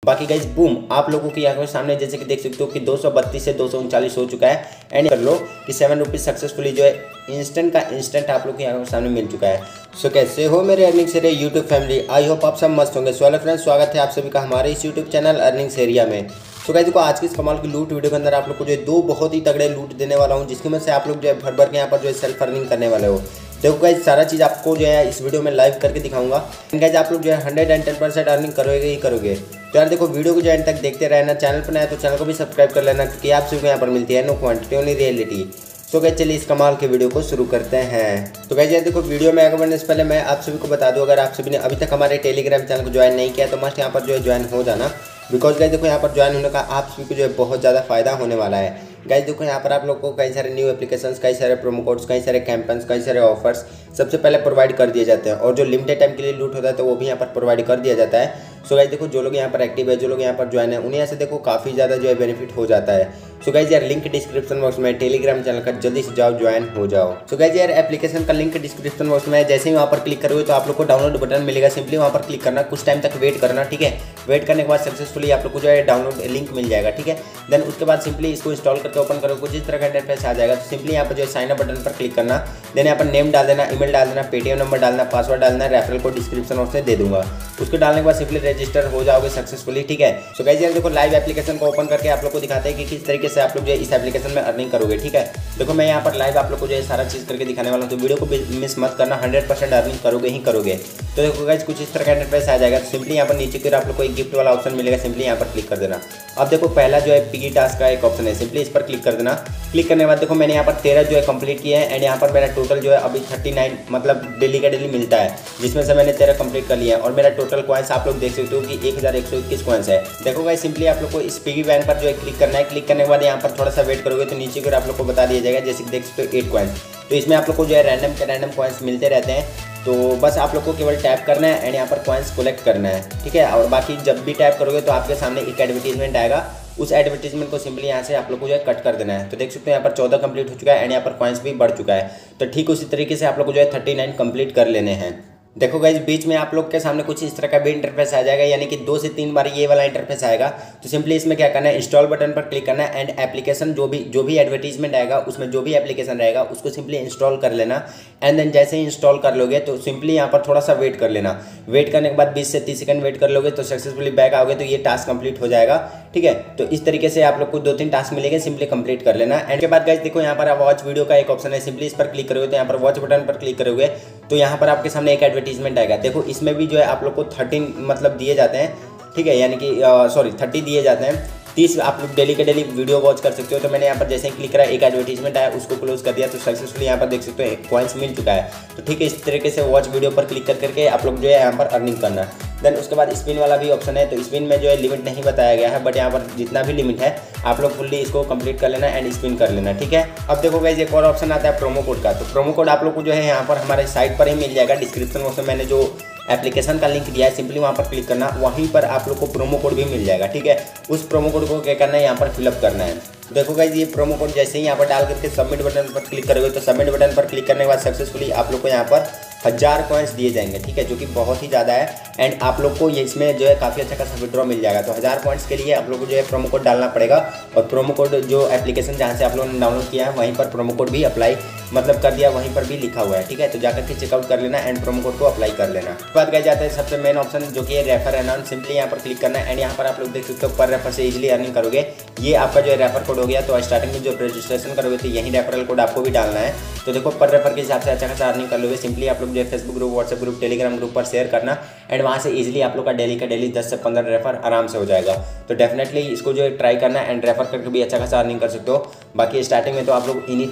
बाकी guys boom आप लोगों की आंखों के सामने जैसे कि देख सकते हो कि 232 से 239 हो चुका है। एंड कर लो कि 7 रुपीज़ सक्सेसफुली जो है इंस्टेंट का इंस्टेंट आप लोग की आंखों के सामने मिल चुका है। सो कैसे हो मेरे earnings area YouTube family, I hope आप सब मस्त होंगे। सो हेलो फ्रेंड्स, स्वागत है आप सभी का हमारे इस यूट्यूब चैनल अर्निंग्स एरिया में। तो गाइस देखो आज की इस कमाल की लूट वीडियो के अंदर आप लोग को जो है दो बहुत ही तगड़े लूट देने वाला हूँ, जिसकी वजह से आप लोग जो है भर भर के यहाँ पर जो है सेल्फ अर्निंग करने वाले हो। देखो गाइस सारा चीज़ आपको जो है इस वीडियो में लाइव करके दिखाऊंगा। गाइस आप लोग जो है 110% अर्निंग करोगे ही करोगे। तो यार देखो वीडियो को जो एंड तक देखते रहना। चैनल पर नया तो चैनल को भी सब्सक्राइब कर लेना, क्योंकि आप सभी को यहाँ पर मिलती है नो क्वांटिटी ओनली रियलिटी। तो गाइस चलिए इस कमाल के वीडियो को शुरू करते हैं। तो गाइस यार देखो वीडियो में आगे बढ़ने से पहले मैं आप सभी को बता दूं, अगर आप सभी ने अभी तक हमारे टेलीग्राम चैनल को ज्वाइन नहीं किया तो मस्ट यहाँ पर जो है ज्वाइन हो जाना। बिकॉज गाइस देखो यहाँ पर ज्वाइन होने का आप सभी को जो है बहुत ज़्यादा फायदा होने वाला है। गाइस देखो यहाँ पर आप लोग को कई सारे न्यू एप्लीकेशंस, कई सारे प्रोमो कोड्स, कई सारे कैंपेन्स, कई सारे ऑफर्स सबसे पहले प्रोवाइड कर दिए जाते हैं। और जो लिमिटेड टाइम के लिए लूट होता है तो वो भी यहाँ पर प्रोवाइड कर दिया जाता है। सो गाइस देखो जो लोग यहाँ पर एक्टिव है, जो लोग यहाँ पर ज्वाइन है, उन्हें यहाँ से देखो काफ़ी ज़्यादा जो है बेनिफिट हो जाता है। सो गाइस यार लिंक डिस्क्रिप्शन बॉक्स में टेलीग्राम चैनल का जल्दी से जाओ ज्वाइन हो जाओ। सो गाइस यार एप्लीकेशन का लिंक डिस्क्रिप्शन बॉक्स में है। जैसे ही वहाँ पर क्लिक करोगे तो आप लोग को डाउनलोड बटन मिलेगा, सिंपली वहाँ पर क्लिक करना, कुछ टाइम तक वेट करना, ठीक है। वेट करने के बाद सक्सेसफुली आप लोग को जो है डाउनलोड लिंक मिल जाएगा, ठीक है। देन उसके बाद सिंपली इसको इंस्टॉल करके ओपन करो, कुछ इस तरह का इंटरफेस आ जाएगा। तो सिंपली यहाँ पर जो है साइन अप बटन पर क्लिक करना, देन यहाँ पर नेम डाल देना, ईमेल डाल देना, पेटीएम नंबर डालना, पासवर्ड डालना, रेफरल कोड डिस्क्रिप्शन बॉक्स में दे दूंगा। उसको डालने के बाद सिंपली रजिस्टर हो जाओगे सक्सेसफुली, ठीक है। सो गाइस यार देखो लाइव एप्लीकेशन को ओपन करके आप लोग को दिखाते हैं कि किस तरीके से आप लोग जो है इस एप्लीकेशन में अर्निंग करोगे, ठीक है। देखो मैं यहाँ पर लाइव आप लोग को जो है सारा चीज़ करके दिखाने वाला हूँ, तो वीडियो को मिस मत करना, 100% अर्निंग करोगे ही करोगे। तो देखो गाइस कुछ इस तरह का इंटरफेस आ जाएगा। तो सिंपली यहाँ पर नीचे की आप लोग को एक गिफ्ट वाला ऑप्शन मिलेगा, सिंपली यहाँ पर क्लिक कर देना। अब देखो पहला जो है पिगी टास्क का एक ऑप्शन है, सिंपली इस पर क्लिक कर देना। क्लिक करने के बाद देखो मैंने यहाँ पर 13 जो है कंप्लीट किया है। एंड यहाँ पर मेरा टोटल जो है अभी 39 मतलब डेली का डेली मिलता है, जिसमें से मैंने 13 कंप्लीट कर लिया है। और मेरा टोटल कॉइन्स आप लोग देख सकते हो कि 1121 कॉइन्स है। देखो गाइस सिंपली आप लोग को इस पिगी बैंक पर जो है क्लिक करना है। क्लिक करने के बाद यहाँ पर थोड़ा सा वेट करोगे तो नीचे की ओर आप लोग को बता दिया जाएगा, जैसे कि देख सकते हो 8 कॉइन्स। तो इसमें आप लोग को जो है रैंडम कॉइन्स मिलते रहते हैं। तो बस आप लोग को केवल टैप करना है एंड यहाँ पर कॉइन्स कलेक्ट करना है, ठीक है। और बाकी जब भी टैप करोगे तो आपके सामने एक एडवर्टीजमेंट आएगा, उस एडवर्टीजमेंट को सिंपली यहाँ से आप लोग को जो है कट कर देना है। तो देख सकते हो यहाँ पर 14 कंप्लीट हो चुका है एंड यहाँ पर कॉइन्स भी बढ़ चुका है। तो ठीक उसी तरीके से आप लोग को जो है 39 कंप्लीट कर लेने हैं। देखो गाइस बीच में आप लोग के सामने कुछ इस तरह का भी इंटरफेस आ जाएगा, यानी कि 2 से 3 बार ये वाला इंटरफेस आएगा। तो सिंपली इसमें क्या करना है, इंस्टॉल बटन पर क्लिक करना है एंड एप्लीकेशन जो भी एडवर्टीजमेंट आएगा उसमें जो भी एप्लीकेशन रहेगा उसको सिंपली इंस्टॉल कर लेना। एंड देन जैसे ही इंस्टॉल कर लोगे तो सिंपली यहाँ पर थोड़ा सा वेट कर लेना। वेट करने के बाद 20 से 30 सेकंड वेट कर लोगे तो सक्सेसफुली बैक आओगे तो ये टास्क कंप्लीट हो जाएगा, ठीक है। तो इस तरीके से आप लोग को 2-3 टास्क मिलेंगे, सिंपली कंप्लीट कर लेना। एंड के बाद गाइस देखो यहाँ पर वॉच वीडियो का एक ऑप्शन है, सिंपली इस पर क्लिक करोगे तो यहाँ पर वॉच बटन पर क्लिक करोगे तो यहाँ पर आपके सामने एक एडवर्टीजमेंट आएगा। देखो इसमें भी जो है आप लोग को 13 मतलब दिए जाते हैं, ठीक है, यानी कि 30 दिए जाते हैं। 30 आप लोग डेली के डेली वीडियो वॉच कर सकते हो। तो मैंने यहाँ पर जैसे ही क्लिक करा एक एडवर्टीजमेंट आया, उसको क्लोज कर दिया तो सक्सेसफुली यहाँ पर देख सकते हो एक कॉइन्स मिल चुका है। तो ठीक है, इस तरीके से वॉच वीडियो पर क्लिक करके आप लोग जो है यहाँ पर अर्निंग करना है। देन उसके बाद स्पिन वाला भी ऑप्शन है। तो स्पिन में जो है लिमिट नहीं बताया गया है, बट यहाँ पर जितना भी लिमिट है आप लोग फुल्ली इसको कंप्लीट कर लेना एंड स्पिन कर लेना, ठीक है। अब देखो गाइस एक और ऑप्शन आता है प्रोमो कोड का। तो प्रोमो कोड आप लोग को जो है यहाँ पर हमारे साइट पर ही मिल जाएगा। डिस्क्रिप्शन बॉक्स में मैंने जो एप्लीकेशन का लिंक दिया है, सिंपली वहाँ पर क्लिक करना, वहीं पर आप लोग को प्रोमो कोड भी मिल जाएगा, ठीक है। उस प्रोमो कोड को क्या करना है, यहाँ पर फिलअप करना है। देखो गाइस ये प्रोमो कोड जैसे ही यहाँ पर डाल करके सबमिट बटन पर क्लिक करोगे तो सबमिट बटन पर क्लिक करने के बाद सक्सेसफुली आप लोग को यहाँ पर 1000 कॉइन्स दिए जाएंगे, ठीक है, जो कि बहुत ही ज़्यादा है। एंड आप लोग को ये इसमें जो है काफ़ी अच्छा खासा विड्रॉ मिल जाएगा। तो 1000 कॉइन्स के लिए आप लोग को जो है प्रोमो कोड डालना पड़ेगा। और प्रोमो कोड जो एप्लीकेशन जहाँ से आप लोगों ने डाउनलोड किया है वहीं पर प्रोमो कोड भी अप्लाई मतलब कर दिया, वहीं पर भी लिखा हुआ है, ठीक है। तो जाकर के चेकआउट कर लेना एंड प्रोमो कोड को अप्लाई कर लेना। उसके बाद गए जाते हैं सबसे मेन ऑप्शन जो कि है रेफर अनाउंस। सिंपली यहाँ पर क्लिक करना है एंड यहाँ पर आप लोग देख सकते हो पर रेफर से इजीली अर्निंग करोगे। ये आपका जो है रेफर कोड हो गया। तो स्टार्टिंग में जो रजिस्ट्रेशन करोगे तो यही रेफरल कोड आपको भी डालना है। तो देखो पर रेफर के हिसाब से अच्छा खासा अर्निंग कर लोगे। सिंपली आप लोग जो है Facebook group, WhatsApp group, Telegram group पर शेयर करना एंड वहाँ से इजीली आप लोग का डेली का डेली 10 से 15 रेफर आराम से हो जाएगा। तो डेफिनेटली इसको जो है ट्राई करना एंड रेफर करके भी अच्छा खासा अर्निंग कर सकते हो। बाकी स्टार्टिंग में तो आप लोग इन्हीं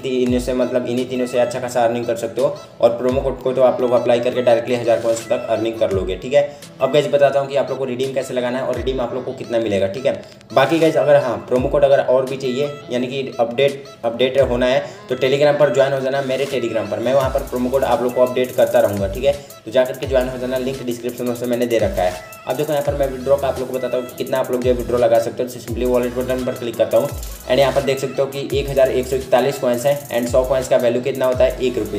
तीनों से अच्छा खासा अर्निंग कर सकते हो। और प्रोमो कोड को तो आप लोग अप्लाई करके डायरेक्टली 1000 कॉइन्स तक अर्निंग कर लोगे, ठीक है। अब गाइस बताता हूँ कि आप लोग को रिडीम कैसे लगाना है और रिडीम आप लोग को कितना मिलेगा, ठीक है। बाकी गाइस अगर हाँ प्रोमो कोड अगर और भी चाहिए, यानी कि अपडेट होना है तो टेलीग्राम पर ज्वाइन हो जाना मेरे टेलीग्राम पर। मैं वहाँ पर प्रोमो कोड आप लोग को अपडेट करता रहूँगा, ठीक है। तो जाकर के ज्वाइन हो जाना, लिंक डिस्क्रिप्शन में मैंने दे रखा है। अब देखो यहाँ पर मैं विड्रॉ का आप लोग को बताता हूँ कि कितना आप लोग जो है विड्रॉ लगा सकते हो। सिंपली वॉलेट बटन पर क्लिक करता हूँ एंड यहाँ पर देख सकते हो कि 1141 कॉइन्स है एंड 100 कॉइन्स का वैल्यू कितना होता है, 1 रुपीज़,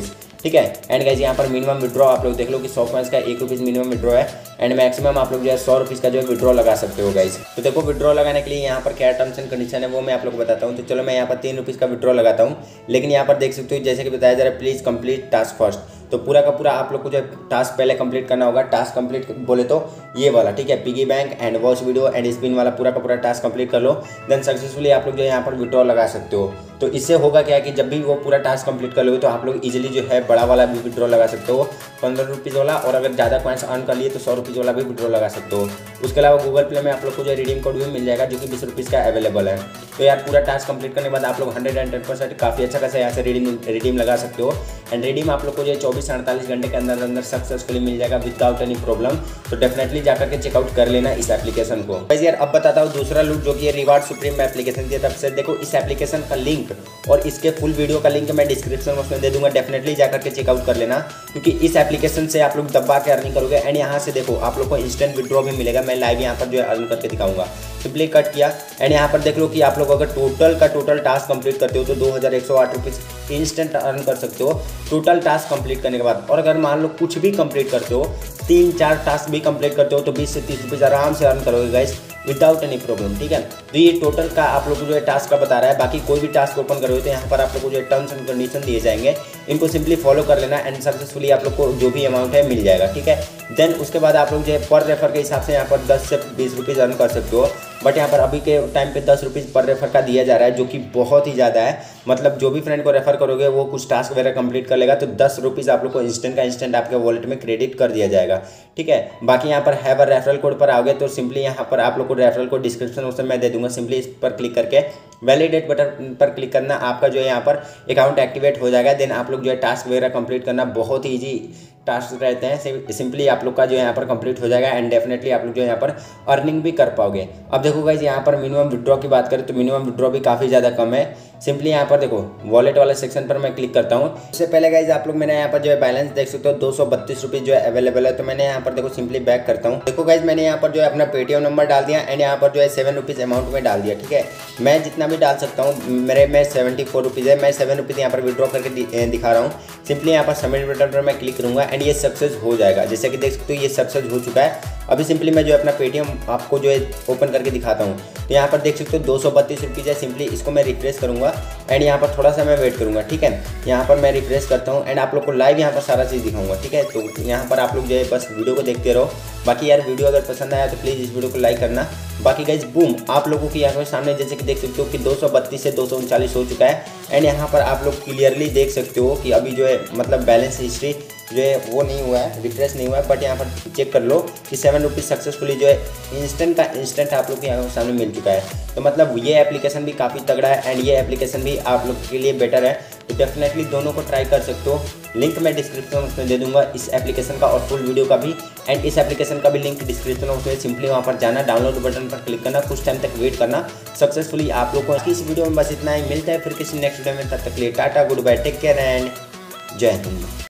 ठीक है। एंड गाइज यहाँ पर मिनिमम विड्रॉ आप लोग देख लो कि 100 कॉइंस का 1 रुपीज़ मिनिमम विड्रॉ है एंड मैक्सिमम आप लोग जो है 100 रुपीज़ का जो है विड्रॉ लगा सकते हो गाइज। तो देखो विड्रॉ लगाने के लिए यहाँ पर क्या टर्म्स एंड कंडीशन है वो मैं आप लोग को बताता हूँ। तो चलो मैं यहाँ पर 3 रुपीज़ का विड्रॉ लगाता हूँ, लेकिन यहाँ पर देख सकते हो जैसे कि बताया जा रहा है प्लीज़ कंप्लीट टास्क फर्स्ट। तो पूरा का पूरा आप लोग को जो है टास्क पहले कंप्लीट करना होगा। टास्क कंप्लीट बोले तो ये वाला, ठीक है, piggy bank and watch video and spin वाला पूरा का पूरा टास्क कंप्लीट कर लो, देन सक्सेसफुली आप लोग जो है यहाँ पर विड्रॉ लगा सकते हो। तो इससे होगा क्या कि जब भी वो पूरा टास्क कंप्लीट कर लोगे तो आप लोग इजीली जो है बड़ा वाला भी विड्रॉ लगा सकते हो 15 रुपीज़ वाला, और अगर ज़्यादा कॉइंस अर्न कर लिए तो 100 रुपीज़ वाला भी विड्रॉ लगा सकते हो। उसके अलावा गूगल प्ले में आप लोग को जो रिडीम कोड भी मिल जाएगा जो कि 20 रुपीज़ का अवेलेबल है। तो यार पूरा टास्क कंप्लीट करने के बाद आप लोग 110% काफ़ी अच्छा खासा यहाँ से रिडीम लगा सकते हो। एंड रिडीम आप लोग को जो है 24 से 48 घंटे के अंदर अंदर सक्सेसफुली मिल जाएगा विदाउट एनी प्रॉब्लम। तो डेफिनेटली जाकर के चेकआउट कर लेना इस एप्लीकेशन को। यार अब बताता हूँ दूसरा लूट जो कि रिवार्ड सुप्रीम एप्लीकेशन की तरफ से। देखो इस एप्लीकेशन का लिंक और इसके फुल वीडियो का लिंक मैं डिस्क्रिप्शन बॉक्स में दे दूंगा, डेफिनेटली जाकर के चेकआउट कर लेना, क्योंकि इस एप्लीकेशन से आप लोग दबा के अर्निंग करोगे। एंड यहाँ से देखो आप लोग को इंस्टेंट विड्रॉ भी मिलेगा। मैं लाइव यहाँ पर जो है अर्न करके दिखाऊंगा। सिंपली कट किया एंड यहाँ पर देख लो कि आप लोग अगर टोटल टास्क कंप्लीट करते हो तो 2108 रुपीज़ इंस्टेंट अर्न कर सकते हो टोटल टास्क कंप्लीट करने के बाद। और अगर मान लो कुछ भी कंप्लीट करते हो, 3-4 टास्क भी कंप्लीट करते हो तो 20 से 30 रुपीज़ आराम से अर्न करोगे गाइस विदाउट एनी प्रॉब्लम, ठीक है। तो ये टोटल का आप लोग को जो है टास्क का बता रहा है। बाकी कोई भी टास्क ओपन करोगे तो यहाँ पर आप लोग को जो है टर्म्स एंड कंडीशन दिए जाएंगे, इनको सिंपली फॉलो कर लेना एंड सक्सेसफुली आप लोग को जो भी अमाउंट है मिल जाएगा, ठीक है। देन उसके बाद आप लोग जो है पर रेफर के हिसाब से यहाँ पर 10 से 20 रुपीज़ अर्न कर सकते हो। बट यहाँ पर अभी के टाइम पे 10 रुपीज़ पर रेफर का दिया जा रहा है जो कि बहुत ही ज़्यादा है। मतलब जो भी फ्रेंड को रेफर करोगे वो कुछ टास्क वगैरह कंप्लीट कर लेगा तो 10 रुपीज़ आप लोग को इंस्टेंट का इंस्टेंट आपके वॉलेट में क्रेडिट कर दिया जाएगा, ठीक है। बाकी यहाँ पर हैव अ रेफरल कोड पर आओगे तो सिंपली यहाँ पर आप लोग को रेफरल कोड डिस्क्रिप्शन बॉक्स में मैं दे दूंगा। सिंपली इस पर क्लिक करके वैलिडेट बटन पर क्लिक करना, आपका जो है यहाँ पर अकाउंट एक्टिवेट हो जाएगा। देन आप लोग जो है टास्क वगैरह कंप्लीट करना बहुत ही ईजी टास्क रहते हैं, सिंपली आप लोग का जो है यहाँ पर कंप्लीट हो जाएगा एंड डेफिनेटली आप लोग जो है यहाँ पर अर्निंग भी कर पाओगे। अब देखो गाइस यहाँ पर मिनिमम विड्रॉ की बात करें तो मिनिमम विड्रॉ भी काफ़ी ज़्यादा कम है। सिंपली यहाँ पर देखो वॉलेट वाले सेक्शन पर मैं क्लिक करता हूँ। उससे पहले गाइस आप लोग मैंने यहाँ पर जो है बैलेंस देख सकते हो 232 रुपीज़ जो है अवेलेबल है। तो मैंने यहाँ पर देखो सिंपली बैक करता हूँ। देखो गाइस मैंने यहाँ पर जो है अपना पेटीएम नंबर डाल दिया एंड यहाँ पर जो है 7 रुपीज़ अमाउंट में डाल दिया, ठीक है। मैं जितना भी डाल सकता हूँ, मेरे में 74 रुपीज़ है, मैं 7 रुपीज़ यहाँ पर विड्रॉ करके दिखा रहा हूँ। सिंपली यहाँ पर सबमिट बटन पर मैं क्लिक करूँगा एंड ये सक्सेस हो जाएगा। जैसे कि देख सकते हो ये सक्सेस हो चुका है। अभी सिंपली मैं जो है अपना पेटीएम आपको जो है ओपन करके दिखाता हूँ। तो यहाँ पर देख सकते हो 232 रुपीज़ है। सिंपली इसको मैं रिफ्रेश करूँगा एंड यहाँ पर थोड़ा सा मैं वेट करूँगा, ठीक है। यहाँ पर मैं रिफ्रेश करता हूँ एंड आप लोग को लाइव यहाँ पर सारा चीज़ दिखाऊंगा, ठीक है। तो यहाँ पर आप लोग जो है बस वीडियो को देखते रहो। बाकी यार वीडियो अगर पसंद आया तो प्लीज़ इस वीडियो को लाइक करना। बाकी गाइस बूम आप लोगों की यहाँ पर सामने जैसे कि देख सकते हो कि 232 से 239 हो चुका है एंड यहाँ पर आप लोग क्लियरली देख सकते हो कि अभी जो है मतलब बैलेंस हिस्ट्री जो है वो नहीं हुआ है, रिफ्रेश नहीं हुआ है। बट यहाँ पर चेक कर लो कि 7 रुपीज़ सक्सेसफुली जो है इंस्टेंट का इंस्टेंट आप लोग के यहाँ सामने मिल चुका है। तो मतलब ये एप्लीकेशन भी काफ़ी तगड़ा है एंड ये एप्लीकेशन भी आप लोग के लिए बेटर है। तो डेफिनेटली दोनों को ट्राई कर सकते हो। लिंक मैं डिस्क्रिप्शन में दे दूंगा इस एप्लीकेशन का और फुल वीडियो का भी एंड इस एप्लीकेशन का भी लिंक डिस्क्रिप्शन बॉक्स में। सिंपली वहाँ पर जाना, डाउनलोड बटन पर क्लिक करना, कुछ टाइम तक वेट करना, सक्सेसफुली आप लोग को इस वीडियो में बस इतना ही। मिलता है फिर किसी नेक्स्ट वीडियो में, तब तक के लिए tata good bye, take care and जय हिंद।